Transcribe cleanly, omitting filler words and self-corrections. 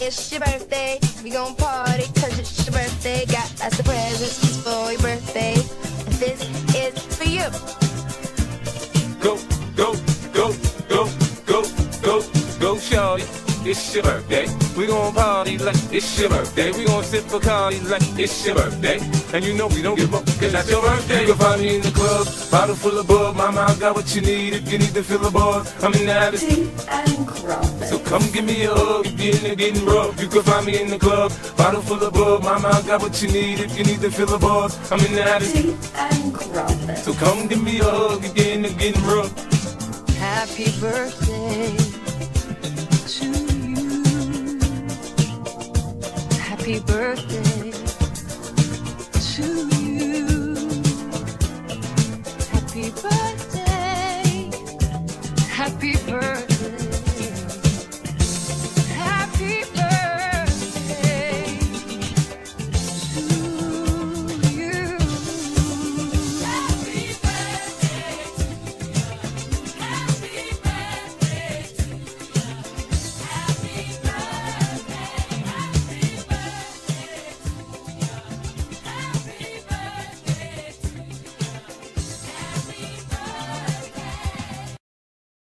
it's your birthday. We gon' party 'cause it's your birthday. Got lots of presents for your birthday. And this is for you. Go, go, go, go, go, go, go, shawty. It's your birthday. We gon' party like it's your birthday. We gon' sip Bacardi like it's your birthday. And you know we don't give up, 'cause that's your birthday. You can find me in the club, bottle full of bug. Mama, I got what you need if you need to fill a buzz. I'm in the habit, And crumpet. so come give me a hug if you're in there getting rough. You can find me in the club, bottle full of bug. Mama, I got what you need if you need to fill a buzz. I'm in the habit, And crumpet. so come give me a hug if you're in there getting rough. Happy birthday to you. Happy birthday to you. Happy birthday. Happy birthday.